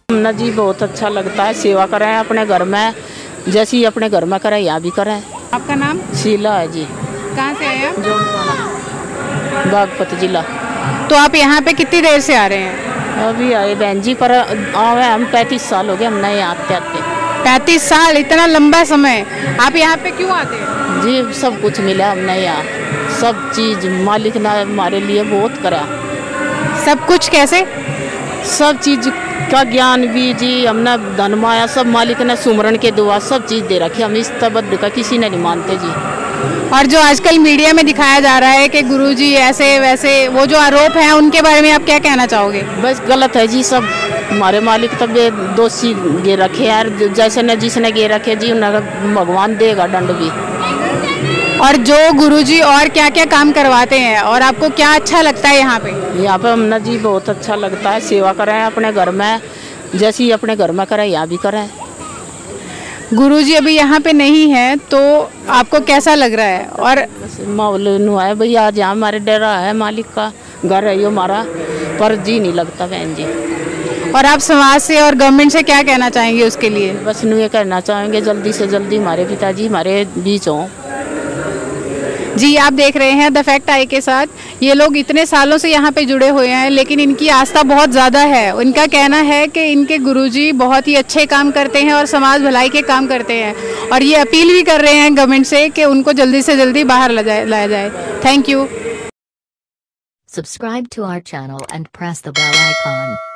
ना जी बहुत अच्छा लगता है, सेवा करें अपने घर में, जैसे ही अपने घर में करें यहाँ भी करें। आपका नाम? शीला है जी। कहाँ से आए आप? बागपत जिला। तो आप यहाँ पे कितनी देर से आ रहे हैं? अभी आए बहन जी, पर आवे हम 35 साल हो गए, हम नहीं आते आते। 35 साल, इतना लंबा समय। आप यहाँ पे क्यों आते हैं? जी सब कुछ मिला, हम नहीं आ, सब चीज मालिक ने हमारे लिए बहुत करा। सब कुछ कैसे? सब चीज का ज्ञान भी जी, हमने धन माया सब मालिक ने सुमरण के दुआ सब चीज दे रखी, हम इस तबद्दु का किसी ने नहीं मानते जी। और जो आजकल मीडिया में दिखाया जा रहा है कि गुरुजी ऐसे वैसे, वो जो आरोप हैं उनके बारे में आप क्या कहना चाहोगे? बस गलत है जी, सब हमारे मालिक तब दोषी गे रखे यार, जैसे न जिसने गे रखे जी उन्हें भगवान देगा दंड भी। और जो गुरुजी और क्या क्या काम करवाते हैं और आपको क्या अच्छा लगता है यहाँ पे? यहाँ पे हम ना जी बहुत अच्छा लगता है, सेवा करें अपने घर में, जैसे ही अपने घर में करें यहाँ भी करें। गुरुजी अभी यहाँ पे नहीं है तो आपको कैसा लग रहा है? और माहौल है भाई, आज यहाँ हमारे डेरा है, मालिक का घर है ये हमारा, पर जी नहीं लगता बहन जी। और आप समाज से और गवर्नमेंट से क्या कहना चाहेंगे उसके लिए? बस ये कहना चाहेंगे जल्दी से जल्दी हमारे पिताजी हमारे बीच हों। जी आप देख रहे हैं द फैक्ट आई के साथ, ये लोग इतने सालों से यहाँ पे जुड़े हुए हैं लेकिन इनकी आस्था बहुत ज़्यादा है। उनका कहना है कि इनके गुरुजी बहुत ही अच्छे काम करते हैं और समाज भलाई के काम करते हैं, और ये अपील भी कर रहे हैं गवर्नमेंट से कि उनको जल्दी से जल्दी बाहर लाया जाए। Thank you. Subscribe to our channel and press the bell icon.